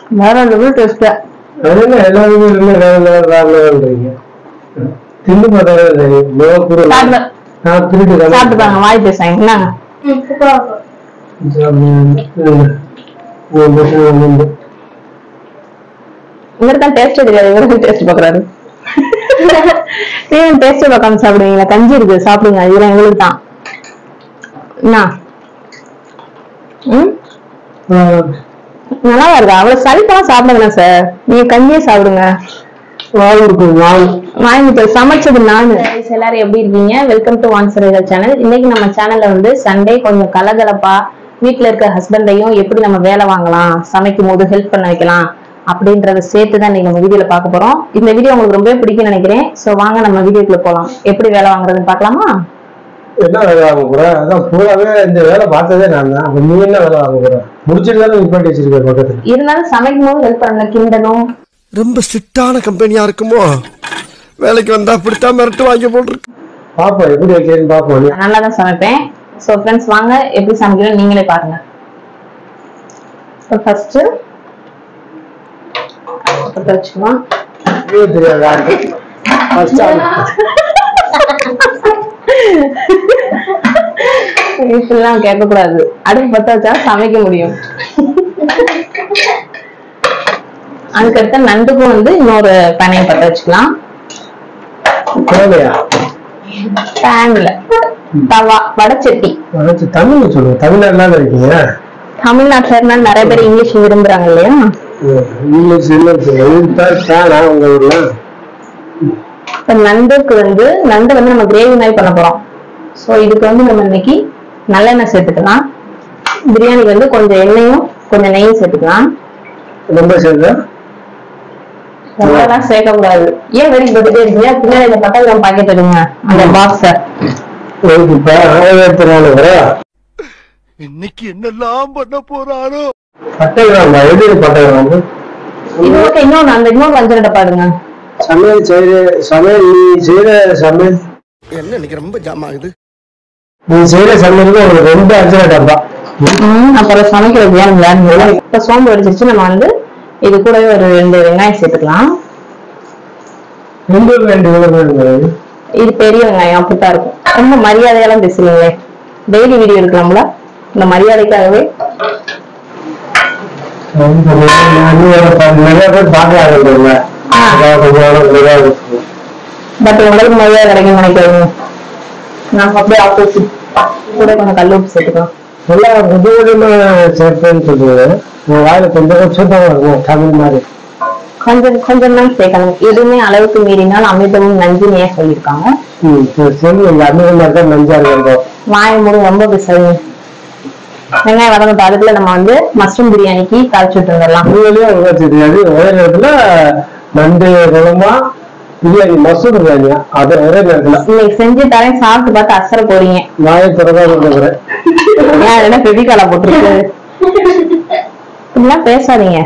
வேற level taste. அதனால எல்லாருமே வேறீங்க தின்னு பார்த்தாலே தெரியும். சாப்பிட்டுப்பாங்க, வாய் பேசாங்க. என்னங்க இவருதான் டேஸ்ட் தெரியாது, இவருக்கும் டேஸ்ட் பாக்குறாரு. டேஸ்ட் பார்க்காம சாப்பிடுவீங்களா? கஞ்சி இருக்கு, சாப்பிடுங்க. இதெல்லாம் எங்களுக்கு தான். என்ன நல்லா இருக்கா? அவ்வளவு சளிப்பெல்லாம் சாப்பிடுங்க சார். நீங்க கஞ்சியே சாப்பிடுங்க. சமைச்சது நானு. எல்லாரும் எப்படி இருக்கீங்க? வெல்கம் டு வான் சர்வைவல் சேனல். இன்னைக்கு நம்ம சேனல்ல வந்து சண்டே கொஞ்சம் கலகலப்பா வீட்டுல இருக்க ஹஸ்பண்டையும் எப்படி நம்ம வேலை வாங்கலாம், சமைக்கும் போது ஹெல்ப் பண்ண வைக்கலாம் அப்படின்றத சேர்த்துதான் இன்னைக்கு நம்ம வீடியோல பார்க்க போறோம். இந்த வீடியோ உங்களுக்கு ரொம்பவே பிடிக்கும்னு நினைக்கிறேன். சோ வாங்க நம்ம வீடியோக்குள்ள போலாம். எப்படி வேலை வாங்குறதுன்னு பாக்கலாமா? என்ன வேலை வாங்க போற? அதான் பூராவே இந்த வேலை பார்த்ததே நான் தான். நீ என்ன வேலை வாங்க போற? முடிச்சிட்டு நிப்பாட்டி வச்சிருக்க பக்கத்துல. இருந்தாலும் சமைக்கும் போது ஹெல்ப் பண்ண, கிண்டனும். ரொம்ப ஸ்ட்ரிக்டான கம்பெனியா இருக்குமோ? வேலைக்கு வந்தா அப்படித்தான் மிரட்டு வாங்கி போட்டுருக்கு. பாப்பா எப்படி வைக்கிறேன்னு பாப்போம். நல்லா தான் சமைப்பேன். சோ ஃப்ரெண்ட்ஸ் வாங்க எப்படி சமைக்கிறோம் நீங்களே பாருங்க. ஃபர்ஸ்ட் வச்சுக்கலாம். இப்பெல்லாம் கேட்க கூடாது. அடுப்பு பத்த வச்சா சமைக்க முடியும். அதுக்கடுத்த நண்டுக்கும் வந்து இன்னொரு பேனையை பத்த வச்சுக்கலாம். பேன்ல தவா வடச்சட்டி. தமிழ் சொல்லுங்க. தமிழ்நாடுல இருக்கீங்க? தமிழ்நாட்டுல இருந்தா நிறைய பேர் இங்கிலீஷ் விரும்புறாங்க இல்லையா? நண்டுக்கு வந்து நண்டு வந்து நம்ம கிரேவி மாதிரி பண்ண போறோம். சோ இதுக்கு வந்து நம்ம இன்னைக்கு நல்லெண்ணெய் சேர்த்துக்கலாம். பிரியாணிக்கு வந்து கொஞ்சம் எண்ணெயும் கொஞ்சம் நெய்யும் சேர்த்துக்கலாம். ரொம்ப சேர்க்க கூடாது. ஏன் வெடி போட்டுட்டே இருக்கீங்க? பின்னாடி இந்த 10 கிராம் பாக்கெட் எடுங்க, அந்த பாக்ஸ. இன்னைக்கு என்னெல்லாம் பண்ண போறாரோ. இன்னொன்னு அந்த இன்னொரு 5 டப்பா எடுங்க. சமையல் நீ செய்யற சமையல் என்ன இன்னைக்கு ரொம்ப ஜாம் ஆகுது. நீ செய்யற சமையலுக்கு ஒரு 2 5 டப்பா. அப்புறம் சமைக்கிறது ஏன் இப்ப சோம்பு அடிச்சிருச்சு. நம்ம வந்து இது கூடவே ஒரு 2 வெங்காயம் சேர்த்துக்கலாம். 2 இது பெரிய வெங்காயம் அப்படித்தான் இருக்கும். ரொம்ப மரியாதையெல்லாம் பேசுறீங்களே. டெய்லி வீடியோ எடுக்கலாம்ல, இந்த மரியாதைக்காகவே. நிறைய பேர் பாக்குறாங்க. பட் உங்களுக்கு மரியாதை கிடைக்கும் நினைக்காதுங்க. நாம அப்படியே ஆப்போசிட். கூட கொஞ்சம் கல் உப்பு சேர்த்துக்கலாம். நல்லா புதுவிதமா சேர்ப்பேன்னு சொல்லுவேன். வாயில கொஞ்சம் சூப்பரா இருக்கும். தமிழ் மாதிரி கொஞ்சம் கொஞ்சம் தான் சேர்க்கணும். எதுவுமே அளவுக்கு மீறினால் அமிர்தமும் நஞ்சுன்னு ஏன் சொல்லியிருக்காங்க? அமிர்தம் தான் நஞ்சா இருக்கும். வாய மூடு ரொம்ப பேசாதீங்க. வெங்காயம் வதங்கட்டும். அதுக்குள்ள நம்ம வந்து மஷ்ரூம் பிரியாணிக்கு தாளிச்சுட்டு வந்துடலாம். தெரியாது. ஒரே நேரத்துல நண்டு குழம்பா பிரியாணி, மஷ்ரூம் பிரியாணியா அதை ஒரே நேரத்துல இன்னைக்கு செஞ்சு தரேன். சாப்பிட்டு பார்த்து அசர போறீங்க. வாயை திறந்தா என்ன பெபிகாலா போட்டுருக்கு? இப்படிலாம் பேசாதீங்க.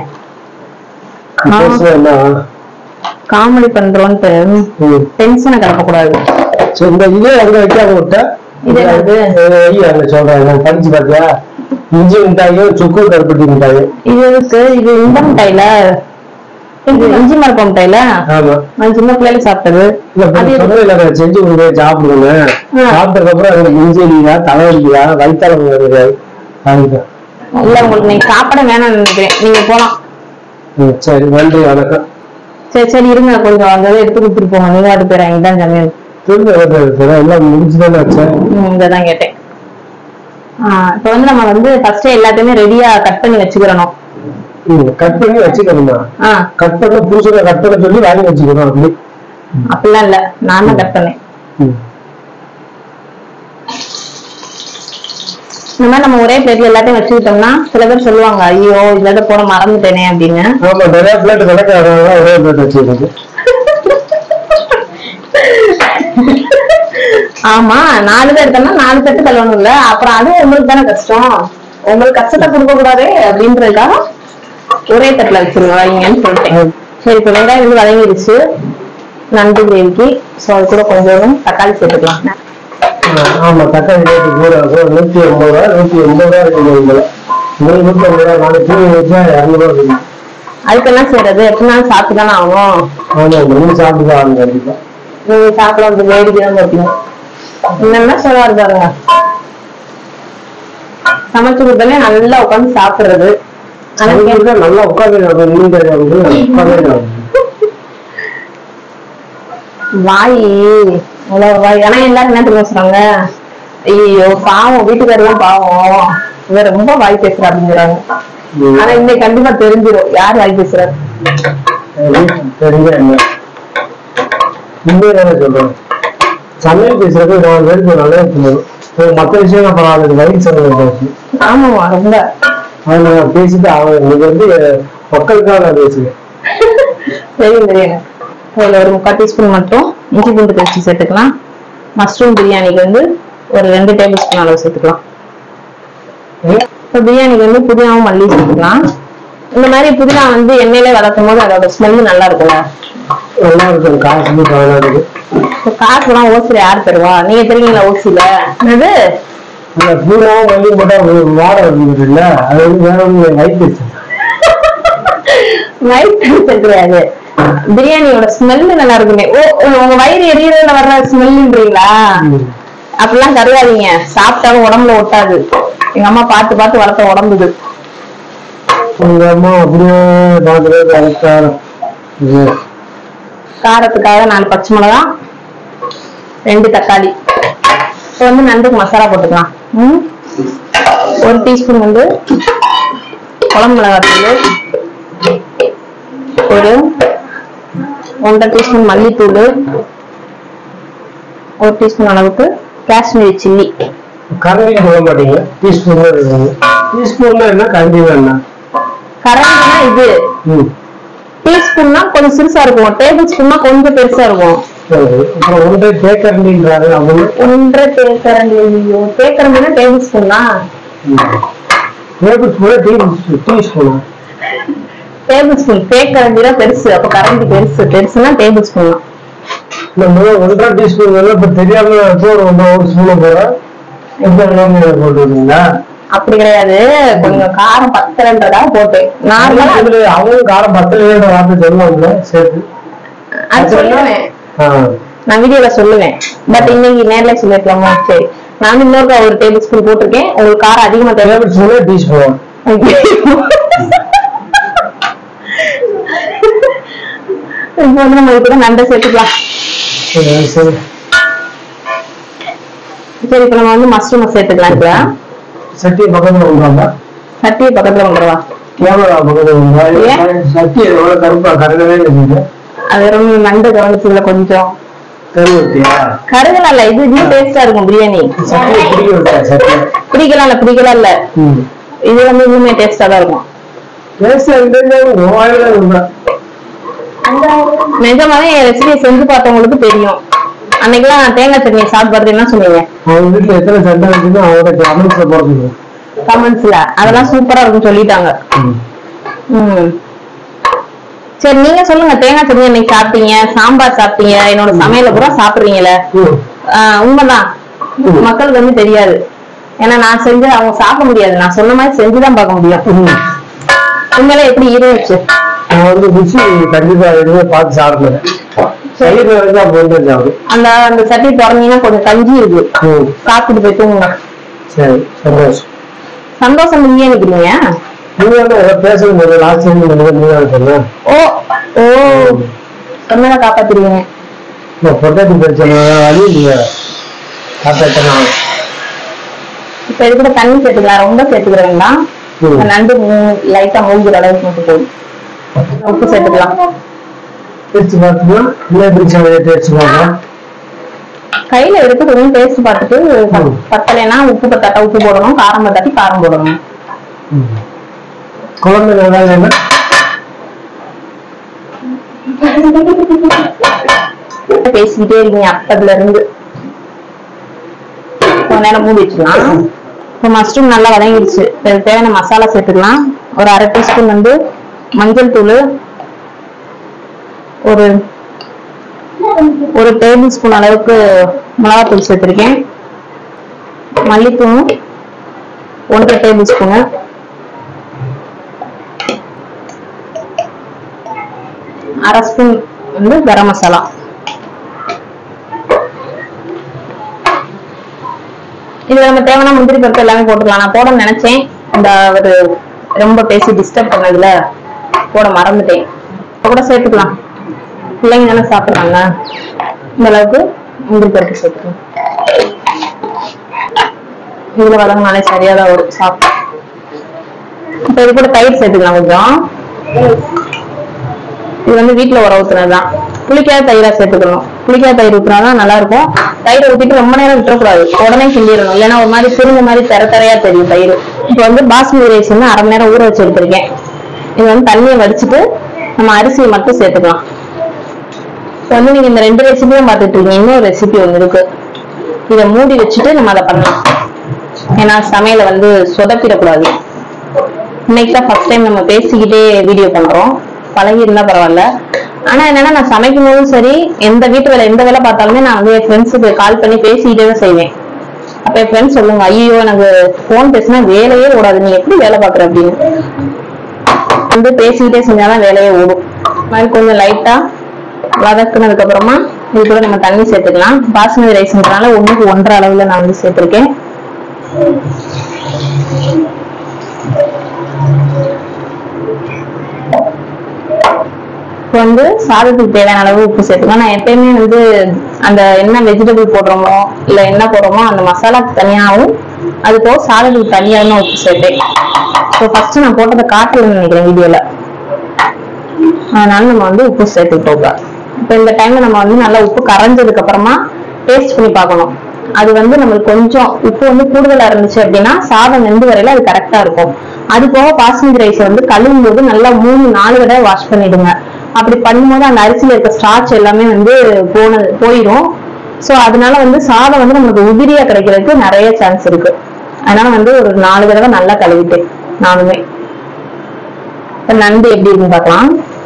காமெடி பண்றோம்ட்டு டென்ஷனை கிளப்ப கூடாது. இதே அங்க வைக்காம விட்ட சொல்றேன். படிச்சு பாத்தியா? இஞ்சி மிட்டாயும் சுக்கு கருப்பட்டி மிட்டாயும். இது இந்த மிட்டாயில இஞ்சி மரப்ப மிட்டாயில சின்ன பிள்ளைல சாப்பிட்டது. செஞ்சு கொடுங்க, சாப்பிடுங்க. சாப்பிட்டதுக்கு அப்புறம் இஞ்சி அடிக்கிறா, தலைவலிக்கிறா, வயிற்றாலம் வருது. இல்ல உங்களுக்கு நீங்க சாப்பிட வேணாம்னு நினைக்கிறேன். நீங்க போலாம். சரி, நன்றி, வணக்கம். சரி இருங்க, கொஞ்சம் அந்த எடுத்து கொடுத்துட்டு போங்க. நீங்க வாட்டு போயிறாங்க. இதான் சமையல் எல்லாம் முடிஞ்சுதானே? இதான் கேட்டேன். இப்ப வந்து நம்ம வந்து ஃபர்ஸ்ட் எல்லாத்தையுமே ரெடியா கட் பண்ணி வச்சுக்கிறோம். கட் பண்ணி வச்சுக்கணுமா? கட் பண்ண புதுசுல கட் பண்ண சொல்லி வாங்கி வச்சுக்கணும். அப்படி அப்படிலாம் இல்ல, நான் தான் கட் பண்ணேன். இந்த மாதிரி நம்ம ஒரே பிளேட்ல எல்லாத்தையும் வச்சுக்கிட்டோம்னா சில பேர் சொல்லுவாங்க, ஐயோ இதுல போட மறந்துட்டேனே அப்படின்னு. ஆமா, நிறைய பிளேட் கணக்காக ஒரே பிளேட் வச்சுக்கிறது. ஆமா, 4 பேர் எடுத்தோம்னா 4 தட்டு கழுவணும் இல்ல? அப்புறம் அது உங்களுக்கு தானே கஷ்டம். உங்களுக்கு கஷ்டத்தை கொடுக்க கூடாது அப்படின்றதுக்காக ஒரே தட்டுல வச்சிருவாங்கன்னு சொல்லிட்டேன். சரி, இப்ப வெங்காயம் வந்து வதங்கிடுச்சு நண்டு கிரேவிக்கு. சோ அது கூட கொஞ்சம் தக்காளி சேர்த்துக்கலாம். ஆமா, தக்காளி ரேட்டு கூட 180 ரூபா, 180 ரூபா இருக்கு. 150 ரூபா, 4 பூ வச்சா 200 ரூபா இருக்கு. அதுக்கு என்ன செய்யறது? எப்படினாலும் சாப்பிட்டு தானே ஆகும். நீங்க சாப்பிட்டுதான் கண்டிப்பா. நீங்க சாப்பிட வந்து வேடிக்கைதான் பார்ப்பீங்க. என்னன்னா சொல்லுவாரு பாருங்க, சமைச்சு கொடுத்தாலே நல்லா உட்காந்து சாப்பிடுறது. நல்லா உட்காந்து வாய் வாய். ஆனா எல்லாரும் என்ன தெரியும் சொல்றாங்க, ஐயோ பாவம் வீட்டுக்காரெல்லாம் பாவம், இவ ரொம்ப வாய் பேசுறா அப்படிங்கிறாங்க. ஆனா இன்னைக்கு கண்டிப்பா தெரிஞ்சிடும் யார் வாய் பேசுறாரு. சொல்றேன் சமையல் பேசுறது 4 பேருக்கு நல்லா இருக்கணும். மற்ற விஷயம் பரவாயில்ல, வயிறு சமையல். ஆமாமா ரொம்ப பேசிட்டு அவங்க இன்னைக்கு வந்து மக்களுக்காக நான் பேசுவேன். தெரியும் தெரியுங்க. அதுல ஒரு 3/4 டீஸ்பூன் மட்டும் இஞ்சி பூண்டு பேஸ்ட் சேர்த்துக்கலாம். மஷ்ரூம் பிரியாணிக்கு வந்து ஒரு 2 டேபிள் ஸ்பூன் அளவு சேர்த்துக்கலாம். பிரியாணிக்கு வந்து புதினாவும் மல்லி சேர்த்துக்கலாம். இந்த மாதிரி புதினா வந்து எண்ணெயில வதக்கும் போது அதோட ஸ்மெல் நல்லா இருக்குல்ல. நல்லா இருக்கும். காசுலாம் ஓசில யாரு தருவா? நீங்க தெரியுங்களா ஓசில? என்னது புதினாவும் மல்லி போட்டா வாட வருது இல்ல, அது வந்து வேற ஒண்ணு வயிற்று கிடையாது, பிரியாணியோட ஸ்மெல்லு நல்லா இருக்குமே. உங்க வயிறு எரியறதுல வர்ற ஸ்மெல்லுன்றீங்களா? அப்படிலாம் கருவாதீங்க, சாப்பிட்டாலும் உடம்புல ஒட்டாது. எங்க அம்மா பார்த்து பார்த்து வளர்த்த உடம்புது. உங்க அம்மா அப்படியே காரத்துக்காக 4 பச்சை மிளகா, 2 தக்காளி. இப்போ வந்து நண்டுக்கு மசாலா போட்டுக்கலாம். 1 டீஸ்பூன் வந்து குழம்பு மிளகாத்தூள், ஒரு 1.5 டீஸ்பூன் மல்லித்தூள், 1 டீஸ்பூன் அளவுக்கு காஷ்மீரி சில்லி. கரண்டி போட மாட்டீங்க? டீஸ்பூன்ல என்ன கரண்டி வேணா? கரண்டினா இது டீஸ்பூன்னா கொஞ்சம் சிறுசா இருக்கும், டேபிள் ஸ்பூன்னா கொஞ்சம் பெருசா இருக்கும். 1.5 தேக்கரண்டின்றாரு. 1.5 தேக்கரண்டி. தேக்கரண்டினா டேபிள் ஸ்பூன்னா? Table spoon. Table spoon. தேக்கரண்டினா பெருசு, அப்ப கரண்டி பெருசு. பெருசுனா டேபிள் ஸ்பூன். நம்ம 1.5 டீஸ்பூன் இப்ப தெரியாம ஒரு ஸ்பூன் போடுறோம். அப்படி கிடையாது, கொஞ்சம் காரம் பத்தலன்றதாக போட்டேன். நார்மலா அவங்களும் காரம் பத்தலன்ற வார்த்தை சொல்லுவாங்க சேர்த்து. அது சொல்லுவேன், நான் வீடியோல சொல்லுவேன். பட் இன்னைக்கு நேர்ல சொல்லிருக்கலாமா? சரி, நான் இன்னொரு 1 டேபிள் ஸ்பூன் போட்டிருக்கேன். உங்களுக்கு காரம் அதிகமா தேவை. டீஸ்பூன் இப்போ வந்து நம்ம கூட நண்டை சேர்த்துக்கலாம். சரி, இப்ப நம்ம வந்து மஷ்ரூம் சேர்த்துக்கலாம். இப்ப சட்டியை பக்கத்துல வந்துடுவாங்க. சட்டியை பக்கத்துல வந்துடுவா. சட்டி எவ்வளவு கருப்பா கருகவே இருக்குது. அது ரொம்ப நண்டு கவனிச்சதுல கொஞ்சம் கருகல இல்ல, இது இன்னும் டேஸ்டா இருக்கும் பிரியாணி. பிடிக்கலாம் இல்ல, இது வந்து இன்னுமே டேஸ்டா தான் இருக்கும். நிஜமாவே என் ரெசிபியை செஞ்சு பார்த்தவங்களுக்கு தெரியும். அன்னைக்கெல்லாம் தேங்காய் சட்னி சாப்பிட்டு பார்த்து என்ன சொன்னீங்க? கமெண்ட்ஸ்ல அதெல்லாம் சூப்பரா இருக்குன்னு சொல்லிட்டாங்க. சரி, நீங்க சொல்லுங்க, தேங்காய் சட்னி இன்னைக்கு சாப்பிட்டீங்க, சாம்பார் சாப்பிட்டீங்க, என்னோட சமையல பூரா சாப்பிடுறீங்களே. உண்மைதான், மக்களுக்கு வந்து தெரியாது. ஏன்னா நான் செஞ்சு அவங்க சாப்பிட முடியாது, நான் சொன்ன மாதிரி செஞ்சுதான் பார்க்க முடியும். உண்மையில எப்படி இருந்துச்சு? கண்டிப்பா எதுவுமே பார்த்து சாப்பிடுறேன். அந்த சட்டி திறந்தீங்கன்னா கொஞ்சம் கஞ்சி இருக்கு, சாப்பிட்டு போய் தூங்குங்க. சரி, சந்தோஷம். சந்தோஷம். நீங்க நினைக்கிறீங்க பேசும்போது ஓ ஓ சொன்னதை காப்பாத்திருவீங்க. இப்ப இதுக்கூட தண்ணி சேர்த்துக்கலாம், ரொம்ப சேர்த்துக்கிற வேண்டாம். நண்டு லைட்டா மூழ்கிற அளவுக்கு மட்டும் போதும். உப்பு சேர்த்துக்கலாம். கையில எடுத்து கொஞ்சம் டேஸ்ட் பார்த்துட்டு பத்தலைன்னா உப்பு பத்தாட்டா உப்பு போடணும், காரம் பத்தாட்டி காரம் போடணும். குழம்பு பேசிக்கிட்டே இருக்கீங்க அப்பதுல இருந்து. கொஞ்ச நேரம் மூடி வச்சுக்கலாம். இப்போ மஷ்ரூம் நல்லா வதங்கிடுச்சு. தேவையான மசாலா சேர்த்துக்கலாம். ஒரு 1/2 டீஸ்பூன் வந்து மஞ்சள் தூள், ஒரு டேபிள் ஸ்பூன் அளவுக்கு மிளகாத்தூள் சேர்த்திருக்கேன். மல்லித்தூள் 1/2 டேபிள் ஸ்பூனு, 1/2 ஸ்பூன் வந்து கரம் மசாலா. இதுல நம்ம தேவையான முந்திரி பருப்பு எல்லாமே போட்டுக்கலாம். நான் போட நினைச்சேன், இந்த ஒரு ரொம்ப பேசி டிஸ்டர்ப் பண்ணதுல போட மறந்துட்டேன். இப்ப கூட சேர்த்துக்கலாம், பிள்ளைங்க தானே சாப்பிடுறாங்க. இந்த அளவுக்கு முந்திரி பருப்பு சேர்த்துக்கலாம். இதுல வதங்கினாலே சரியாதான் வரும் சாப்பிட்டு. இப்ப இது கூட தயிர் சேர்த்துக்கலாம் கொஞ்சம். இது வந்து வீட்டுல உர ஊத்துனதுதான். புளிக்காத தயிரா சேர்த்துக்கணும். புளிக்காத தயிர் ஊத்துனாதான் நல்லா இருக்கும். தயிரை ஊத்திட்டு ரொம்ப நேரம் விட்டுறக்கூடாது, உடனே கிண்டிடணும். இல்லைன்னா ஒரு மாதிரி சுருங்க மாதிரி தரையா தெரியும் தயிர். இப்ப வந்து பாஸ்மதி ரைஸ் வந்து 1/2 மணி நேரம் ஊற வச்சு எடுத்திருக்கேன். இது வந்து தண்ணியை வடிச்சுட்டு நம்ம அரிசியை மட்டும் சேர்த்துக்கலாம். இப்போ வந்து நீங்க இந்த 2 ரெசிபியும் பார்த்துட்டு இருக்கீங்க. இன்னொரு ரெசிபி ஒன்று இருக்கு, இதை மூடி வச்சுட்டு நம்ம அதை பண்ணலாம். ஏன்னா சமையலை வந்து சொதப்பிடக்கூடாது. இன்னைக்கு தான் ஃபர்ஸ்ட் டைம் நம்ம பேசிக்கிட்டே வீடியோ பண்றோம். பழகி இருந்தா பரவாயில்ல. ஆனா என்னன்னா, நான் சமைக்கும் போதும் சரி, எந்த வீட்டு வேலை எந்த வேலை பார்த்தாலுமே நான் வந்து என் ஃப்ரெண்ட்ஸுக்கு கால் பண்ணி பேசிக்கிட்டே தான் செய்வேன். அப்ப என் ஃப்ரெண்ட்ஸ் சொல்லுங்க, ஐயோ எனக்கு போன் பேசினா வேலையே ஓடாது, நீ எப்படி வேலை பாக்குற அப்படின்னு. வந்து பேசிக்கிட்டே செஞ்சாதான் வேலையே ஓடும். மாதிரி கொஞ்சம் லைட்டா வதக்குனதுக்கு அப்புறமா இது கூட நம்ம தண்ணி சேர்த்துக்கலாம். பாஸ்மதி ரைஸ்ன்றனால 1க்கு 1.5 அளவுல நான் வந்து சேர்த்திருக்கேன். இப்போ வந்து சாதத்துக்கு தேவையான அளவு உப்பு சேர்த்துக்கலாம். நான் எப்பயுமே வந்து அந்த என்ன வெஜிடபிள் போடுறோமோ இல்ல என்ன போடுறோமோ அந்த மசாலாக்கு தனியாகவும் அது போக சாதத்துக்கு தனியாகவும் உப்பு சேர்த்தேன். ஸோ ஃபர்ஸ்ட் நான் போட்டதை காட்டணும்னு நினைக்கிறேன் வீடியோல, அதனால நம்ம வந்து உப்பு சேர்த்துக்கிட்டோம். இப்போ இந்த டைம்ல நம்ம வந்து நல்லா உப்பு கரைஞ்சதுக்கு அப்புறமா டேஸ்ட் பண்ணி பார்க்கணும். அது வந்து நம்மளுக்கு கொஞ்சம் உப்பு வந்து கூடுதலா இருந்துச்சு அப்படின்னா சாதம் வெந்து வரையில அது கரெக்டா இருக்கும். அது போக பாஸ்மதி ரைஸ் வந்து கழுவும் போது நல்லா 3-4 தடவை வாஷ் பண்ணிடுங்க. அப்படி பண்ணும்போது அந்த அரிசியில இருக்க ஸ்டார்ச் எல்லாமே வந்து போயிடும். ஸோ அதனால வந்து சாதம் வந்து நம்மளுக்கு உதிரியா கிடைக்கிறதுக்கு நிறைய சான்ஸ் இருக்கு. அதனால வந்து ஒரு 4 தடவை நல்லா கழுவிட்டேன் நானுமே. நண்டு எப்படி இருக்குன்னு பார்க்கலாம்.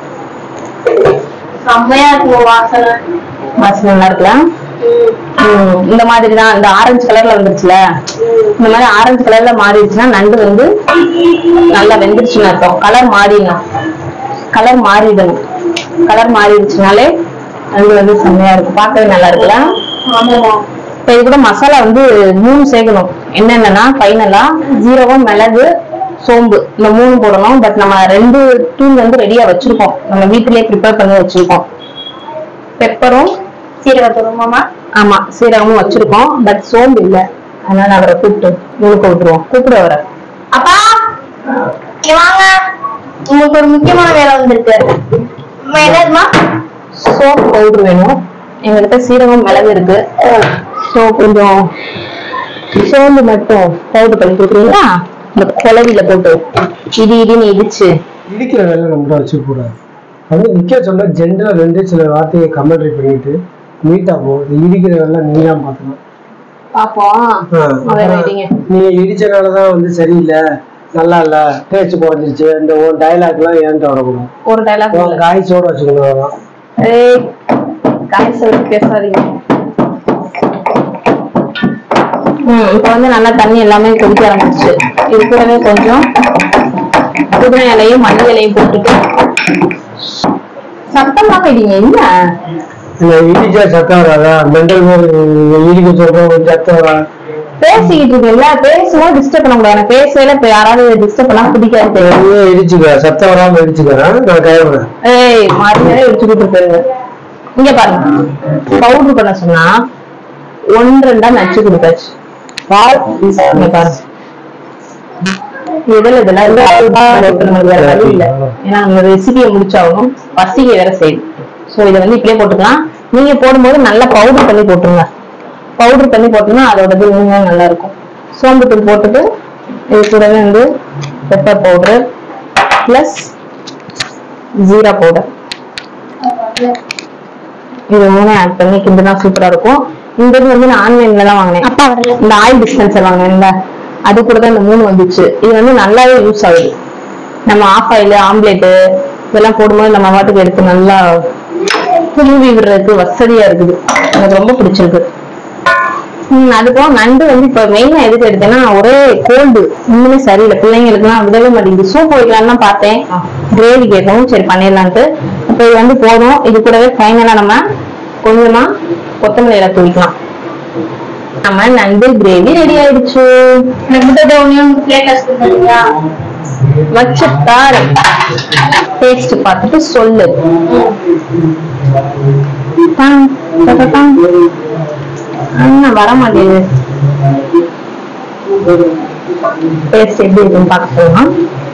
செம்மையா இருக்கும் வாசனை. வாசனை நல்லா இருக்கலாம். இந்த மாதிரிதான் இந்த ஆரஞ்சு கலர்ல வந்துருச்சுல, இந்த மாதிரி ஆரஞ்சு கலர்ல மாறிடுச்சுன்னா நண்டு வந்து நல்லா வெந்துருச்சுன்னு அர்த்தம். கலர் மாறிடணும், கலர் மாறிடணும். கலர் மாறிடுச்சுனாலே நண்டு வந்து செம்மையா இருக்கும், பார்க்கவே நல்லா இருக்குல்ல. இப்ப இது கூட மசாலா வந்து 3 சேர்க்கணும். என்னென்னன்னா ஃபைனலா ஜீரகம், மிளகு, சோம்பு இந்த 3 போடணும். பட் நம்ம 2 தூள் வந்து ரெடியா வச்சிருக்கோம், நம்ம வீட்டிலேயே ப்ரிப்பேர் பண்ணி வச்சிருக்கோம். பெப்பரும் சீரகத்தூளும் ஆமா சீரகமும் வச்சிருக்கோம். பட் சோம்பு இல்ல, அதனால அவரை கூப்பிட்டு முழுக்க விட்டுருவோம். கூப்பிட வர அப்பா வாங்க, உங்களுக்கு ஒரு முக்கியமான வேலை வந்திருக்கு. என்னதுமா? சோப்பு பவுடர் வேணும். எங்ககிட்ட சீரகம், மிளகு இருக்கு. ஸோ கொஞ்சம் சோம்பு மட்டும் பவுடர் பண்ணி கொடுக்குறீங்களா? இந்த குழவில போட்டு இடின்னு இடிச்சு. இடிக்கிற வேலை நம்மகிட்ட வச்சுக்க கூடாது. வந்து நிக்க சொன்னா ஜென்ரல் வந்து சில வார்த்தையை கமெண்ட்ரி பண்ணிட்டு நீட்டா போகும். இடிக்கிற வேலை நீங்க தான் பார்க்கணும். பாப்போம். நீங்க இடிச்சனாலதான் வந்து சரியில்லை, நல்லா இல்ல, டேஸ்ட் குறைஞ்சிருச்சு, இந்த ஒரு டைலாக் எல்லாம் ஏன்ட்டு வரக்கூடாது. ஒரு டைலாக் காய்ச்சோட வச்சுக்கணும். காய்ச்சல் பேசாதீங்க. இப்ப வந்து நல்லா தண்ணி எல்லாமே கொதிக்க ஆரம்பிச்சு. இது கூடவே கொஞ்சம் புதினா இலையும் மல்லி இலையும் போட்டுட்டு சத்தமா இடிங்க. என்ன இடிச்சா சத்தம் வராதா? மெண்டல் இடிக்க சொல்றோம், சத்தம் வரா. பேசிக்கிட்டு இருக்கீங்களா? பேசும்போது டிஸ்டர்ப் பண்ண கூடாது. எனக்கு பேசல இப்ப யாராவது டிஸ்டர்ப் பண்ணா பிடிக்காது. இடிச்சுக்க, சத்தம் வராம இடிச்சுக்கிறேன். நான் கைவிடுறேன். மறுநேரம் இடிச்சு கொடுத்து போயிருங்க. இங்க பாருங்க, பவுடர் பண்ண சொன்னா 1-2 நச்சு கொடுத்தாச்சு. ரெசிபியை முடிச்சாகணும், பசிக்க வேற செய்யும். சோ இதை வந்து இப்படியே போட்டுக்கலாம். நீங்க போடும்போது நல்லா பவுடர் பண்ணி போட்டுருங்க. பவுடர் பண்ணி போட்டோம்னா அதோட இன்னும் நல்லா இருக்கும். சோம்பு தூள் போட்டுட்டு இது கூடவே வந்து pepper powder plus jeera powder இது 3 ஆட் பண்ணி கிண்டுனா சூப்பரா இருக்கும். இந்த இது வந்து நான் ஆன்லைன்ல தான் வாங்கினேன். இந்த ஆயில் டிஸ்பென்சர் வாங்கினேன்ல, அது கூட தான் இந்த 3 வந்துச்சு. இது வந்து நல்லாவே யூஸ் ஆகுது. நம்ம ஆஃப் ஆயில், ஆம்லேட்டு இதெல்லாம் போடும்போது நம்ம வாட்டுக்கு எடுத்து நல்லா துருவி விடுறதுக்கு வசதியா இருக்குது. எனக்கு ரொம்ப பிடிச்சிருக்கு. அதுபோக நண்டு வந்து இப்ப மெயினா எதுக்கு எடுத்தேன்னா, ஒரே கோல்டு இன்னுமே சரியில்லை, பிள்ளைங்களுக்கு எல்லாம் விடவே மாட்டேங்குது. சூப் வைக்கலான்னு பார்த்தேன், கிரேவி கேட்கவும் சரி பண்ணிடலான்ட்டு. இப்போ இது வந்து போதும். இது கூடவே ஃபைனலா நம்ம கொஞ்சமா கொத்தமல்லி இலை தூவிக்கலாம். நம்ம நண்டு கிரேவி ரெடி ஆயிடுச்சு. வச்சுட்டாரு. டேஸ்ட் பார்த்துட்டு சொல்லு. வர மாட்டேங்குது. டேஸ்ட் எப்படி இருக்குன்னு பார்க்கலாம்.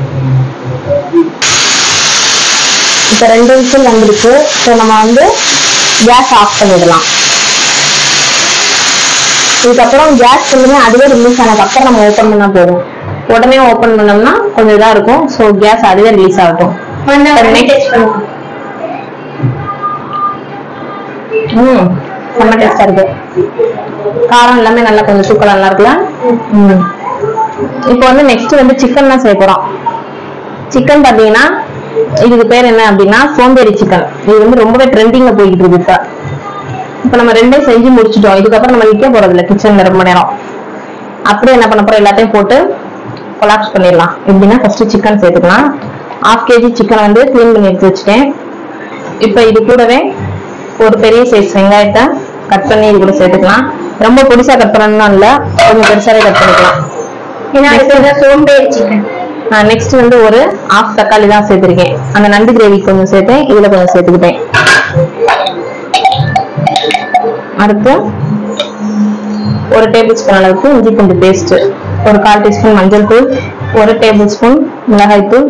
இப்ப 2 விசில் வந்துருக்கு. ஸோ நம்ம வந்து கேஸ் ஆஃப் பண்ணிடலாம். இதுக்கப்புறம் கேஸ் சொல்லுங்க அதுவே ரிலீஸ் ஆனதுக்கு அப்புறம் நம்ம ஓப்பன் பண்ணா போதும். உடனே ஓப்பன் பண்ணோம்னா கொஞ்சம் இதா இருக்கும். ஸோ கேஸ் அதுவே ரிலீஸ் ஆகட்டும். செம்ம டேஸ்டா இருக்கு. காரம் எல்லாமே நல்லா கொஞ்சம் தூக்கலா நல்லா இருக்குல்ல. இப்போ வந்து நெக்ஸ்ட் வந்து சிக்கன் தான் செய்ய போறோம். சிக்கன் பாத்தீங்கன்னா இதுக்கு பேர் என்ன அப்படின்னா சோம்பேறி சிக்கன். இது வந்து ரொம்பவே ட்ரெண்டிங்ல போய்கிட்டு இருக்கு. இப்ப நம்ம 2 செஞ்சு முடிச்சிட்டோம். இதுக்கப்புறம் நம்ம நிக்க போறது இல்லை கிச்சன்ல ரொம்ப நேரம். அப்படியே என்ன பண்ண போறோம், எல்லாத்தையும் போட்டு கொலாப்ஸ் பண்ணிடலாம். எப்படின்னா ஃபர்ஸ்ட் சிக்கன் சேர்த்துக்கலாம். 1/2 kg சிக்கனை வந்து கிளீன் பண்ணி எடுத்து வச்சுட்டேன். இப்ப இது கூடவே ஒரு பெரிய சைஸ் வெங்காயத்தை கட் பண்ணி இது கூட சேர்த்துக்கலாம். ரொம்ப பொடிசா கட் பண்ணணும் இல்ல, கொஞ்சம் பெருசாவே கட் பண்ணிக்கலாம். சோம்பேறி சிக்கன். நெக்ஸ்ட் வந்து ஒரு 1/2 தக்காளி தான் சேர்த்திருக்கேன். அந்த நண்டு கிரேவி கொஞ்சம் சேர்த்தேன், இதுல கொஞ்சம் சேர்த்துக்கிட்டேன். அடுத்து 1 டேபிள் ஸ்பூன் அளவுக்கு இஞ்சி பூண்டு பேஸ்ட், ஒரு 1/4 டீஸ்பூன் மஞ்சள் தூள், 1 டேபிள் ஸ்பூன் மிளகாய் தூள்,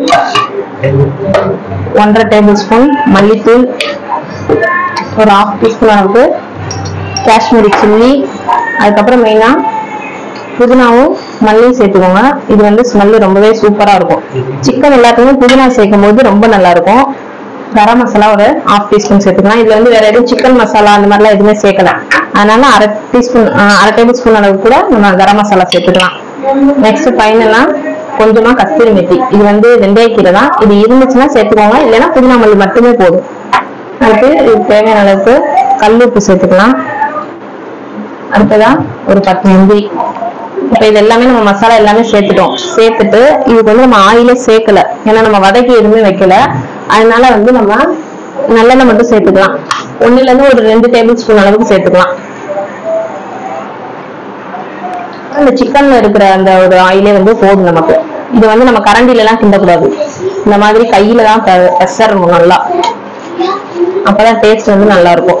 1/2 டேபிள் ஸ்பூன் மல்லித்தூள், ஒரு 1/2 டீஸ்பூன் அளவுக்கு காஷ்மீரி சில்லி, அதுக்கப்புறம் மெயினா புதினாவும் மல்லியும் சேர்த்துக்கோங்க. இது வந்து ஸ்மெல் ரொம்பவே சூப்பரா இருக்கும். சிக்கன் எல்லாத்துக்குமே புதினா சேர்க்கும் போது ரொம்ப நல்லா இருக்கும். கரம் மசாலா ஒரு 1/2 டீஸ்பூன் சேர்த்துக்கலாம். இதுல வந்து வேற எதுவும் சிக்கன் மசாலா அந்த மாதிரிலாம் எதுவுமே சேர்க்கல. அதனால 1/2 டேபிள் ஸ்பூன் அளவுக்கு கூட நம்ம கரம் மசாலா சேர்த்துக்கலாம். நெக்ஸ்ட் ஃபைனலா கொஞ்சமா கஸ்தூரி மெத்தி. இது வந்து வெந்தயக்கீரை தான். இது இருந்துச்சுன்னா சேர்த்துக்கோங்க, இல்லைன்னா புதினா மல்லி மட்டுமே போதும். அடுத்து இது தேவையான அளவுக்கு கல் உப்பு சேர்த்துக்கலாம். அடுத்ததா ஒரு 10 முந்திரி. இப்ப இது எல்லாமே நம்ம மசாலா எல்லாமே சேர்த்துட்டோம். சேர்த்துட்டு இதுக்கு வந்து நம்ம ஆயிலே சேர்க்கல, ஏன்னா நம்ம வதக்கி எதுவுமே வைக்கல. அதனால வந்து நம்ம நல்லெண்ணெய் மட்டும் சேர்த்துக்கலாம். 1ல இருந்து ஒரு 2 டேபிள் ஸ்பூன் அளவுக்கு சேர்த்துக்கலாம். அந்த சிக்கன்ல இருக்கிற அந்த ஒரு ஆயிலே வந்து போதும் நமக்கு. இது வந்து நம்ம கரண்டில எல்லாம் கிண்டக்கூடாது, இந்த மாதிரி கையில தான் பெசறணும் நல்லா. அப்பதான் டேஸ்ட் வந்து நல்லா இருக்கும்.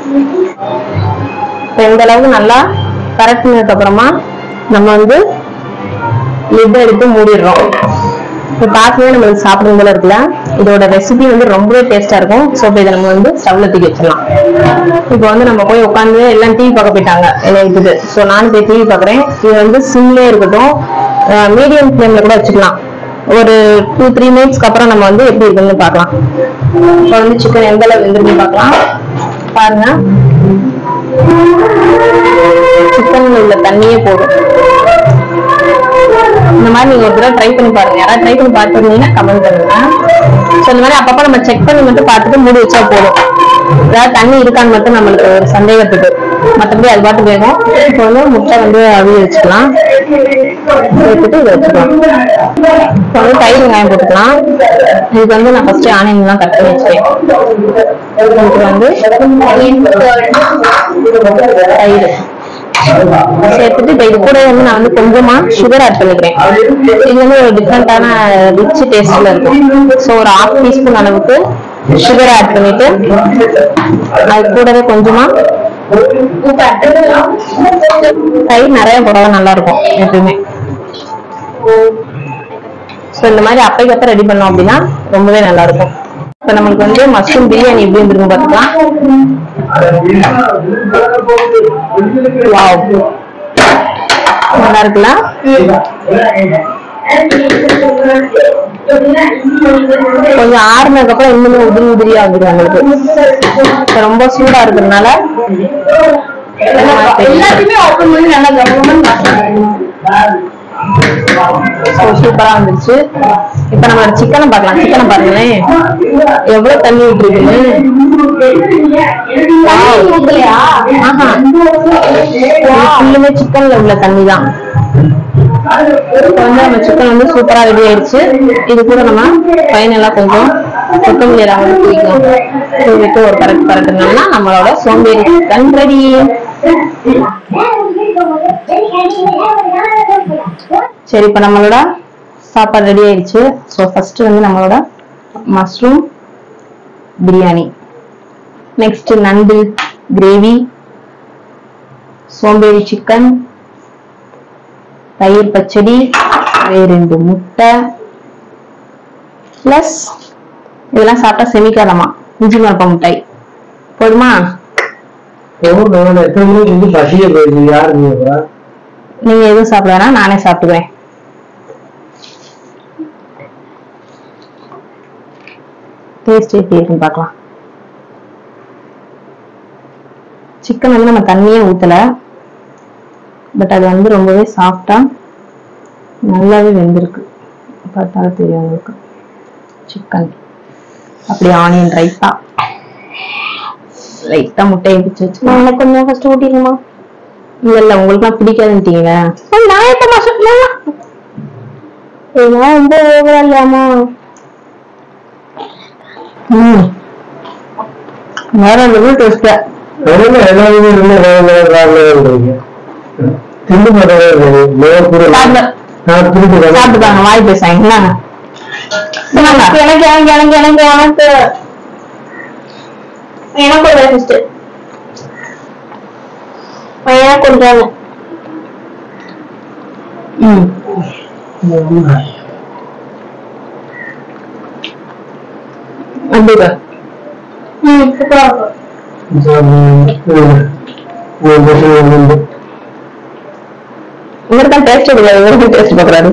இந்த அளவுக்கு நல்லா பரட்டினதுக்கு அப்புறமா நம்ம வந்து லிட் எடுத்து மூடிடுறோம். இப்போ பார்க்கவே நம்மளுக்கு சாப்பிடும் போல இருக்குல்ல. இதோட ரெசிபி வந்து ரொம்பவே டேஸ்டா இருக்கும். ஸோ இப்போ இதை நம்ம வந்து ஸ்டவ்ல தூக்கி வச்சிடலாம். இப்போ வந்து நம்ம போய் உட்காந்து எல்லாம் டிவி பார்க்க போயிட்டாங்க இதுக்கு. ஸோ நானும் போய் டிவி பார்க்குறேன். இது வந்து சிம்லே இருக்கட்டும், மீடியம் ஃப்ளேம்ல கூட வச்சுக்கலாம். ஒரு 2-3 மினிட்ஸ்க்கு அப்புறம் நம்ம வந்து எப்படி இருக்குன்னு பார்க்கலாம். இப்போ வந்து சிக்கன் எந்த அளவு வெந்திருக்குன்னு பார்க்கலாம். பாருங்க, சிக்கன்ல உள்ள தண்ணியே போதும். இந்த மாதிரி நீங்க ஒரு தடவை ட்ரை பண்ணி பாருங்க. யாராவது ட்ரை பண்ணி பார்த்துருந்தீங்கன்னா கமெண்ட் பண்ணுங்க. ஸோ இந்த மாதிரி அப்பப்போ நம்ம செக் பண்ணி மட்டும் பார்த்துட்டு மூடி வச்சா போதும். ஏதாவது தண்ணி இருக்கான்னு மட்டும் நம்மளுக்கு ஒரு சந்தேகத்துக்கு, மற்றபடி அது பாட்டு வேணும். இப்போ வந்து முட்டை வந்து அவிய வச்சுக்கலாம். சேர்த்துட்டு இதை வச்சுக்கலாம். இப்போ வந்து தயிர் வெங்காயம் போட்டுக்கலாம். இதுக்கு வந்து நான் ஃபர்ஸ்ட் ஆனியன் எல்லாம் கட் பண்ணி வச்சுக்கேன். இதுக்கு வந்து தயிர் சேர்த்துட்டு இப்போ இது கூட வந்து நான் வந்து கொஞ்சமா சுகர் ஆட் பண்ணிக்கிறேன். இது வந்து ஒரு டிஃப்ரெண்டான ரிச் டேஸ்ட்ல இருக்கும். ஸோ ஒரு 1/2 டீஸ்பூன் அளவுக்கு சுகர் ஆட் பண்ணிட்டு அது கூடவே கொஞ்சமா தயிர் நிறைய போடவும் நல்லா இருக்கும் எப்பயுமே. ஸோ இந்த மாதிரி அப்பைக்கப்ப ரெடி பண்ணோம் அப்படின்னா ரொம்பவே நல்லா இருக்கும். இப்ப நம்மளுக்கு வந்து மஷ்ரூம் பிரியாணி எப்படி இருந்திருக்கும் பார்த்துக்கலாம். நல்லா இருக்குல்ல. கொஞ்சம் ஆறுனதுக்கு அப்புறம் இன்னுமே உதிரி உதிரியா வந்துடும் உங்களுக்கு. ரொம்ப சூடா இருக்கிறதுனால சூப்பரா வந்துருச்சு. இப்ப நம்மளோட சிக்கனை பார்க்கலாம். சிக்கனை பாருங்களேன் எவ்வளவு தண்ணி விட்டுருக்குன்னு. ஃபுல்லுமே சிக்கன்ல உள்ள தண்ணி தான். வந்து நம்ம சிக்கன் வந்து சூப்பரா ரெடி ஆயிடுச்சு. இது கூட நம்ம ஃபைனலா கொஞ்சம் கொத்தமல்லி ரொம்ப பிடிக்கும். இதுக்கு ஒரு பரட்டுனோம்னா நம்மளோட சோம்பேறி சிக்கன் ரெடி. சரி, இப்ப நம்மளோட சாப்பாடு ரெடி ஆயிடுச்சு. ஸோ ஃபர்ஸ்ட் வந்து நம்மளோட மஷ்ரூம் பிரியாணி, நெக்ஸ்ட் நண்டு கிரேவி, சோம்பேறி சிக்கன், தயிர் பச்சடி, 2 முட்டை, பிளஸ் இதெல்லாம் சாப்பிட்டா செமிக்காலமா இஞ்சி மரப்ப முட்டை. போதுமா? நீங்க எதுவும் சாப்பிடலாம், நானே சாப்பிடுவேன். டேஸ்ட் எப்படி இருக்குன்னு பார்க்கலாம். சிக்கன் வந்து நம்ம தண்ணியே ஊத்தல, பட் அது வந்து ரொம்பவே சாஃப்டா நல்லாவே வெந்திருக்கு. பார்த்தாலும் தெரியும் உங்களுக்கு. சிக்கன் அப்படி ஆனியன் ரைட்டா முட்டையை பிடிச்சு வச்சு எனக்கு கொஞ்சம் ஃபர்ஸ்ட் ஊட்டிடுமா? இல்ல உங்களுக்கு பிடிக்காதுன்ட்டீங்க. நான் எப்ப ரொம்ப ஓவரா இல்லாமா? வேற லெவல் டேஸ்ட். சாப்பிட்டுப்பாங்க, வாய் பேசாங்க. எனக்கு கொஞ்சம் அப்படியா? இவருதான் டேஸ்ட் கிடையாது, இவருக்கும் டேஸ்ட் பாக்குறாரு.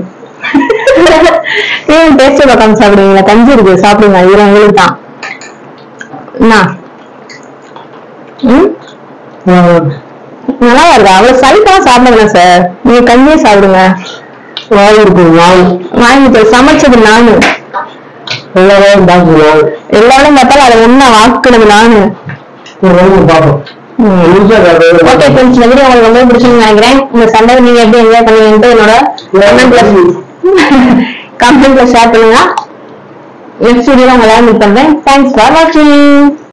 ஏன் டேஸ்ட் பார்க்காம சாப்பிடுவீங்களா? கஞ்சி இருக்கு, சாப்பிடுங்க. இதெல்லாம் உங்களுக்கு தான். நல்லா இருக்கா? அவ்வளவு சளிப்பெல்லாம் சாப்பிடுங்க சார். நீங்க கஞ்சியே சாப்பிடுங்க. வாங்கி சமைச்சது நானு. எல்லாரும் பார்த்தாலும் அதை ஒண்ணா வாக்குனது நானு. ஓகே ஃப்ரெண்ட்ஸ், இந்த வீடியோ உங்களுக்கு ரொம்ப பிடிச்சுன்னு நினைக்கிறேன். இந்த சண்டே நீங்க எப்படி என்ஜாய் பண்ணுவீங்கன்ட்டு என்னோட கமெண்ட்ல ஷேர் பண்ணுங்க. நெக்ஸ்ட் வீடியோல உங்களை மீட் பண்றேன். தேங்க்ஸ் ஃபார் வாட்சிங்.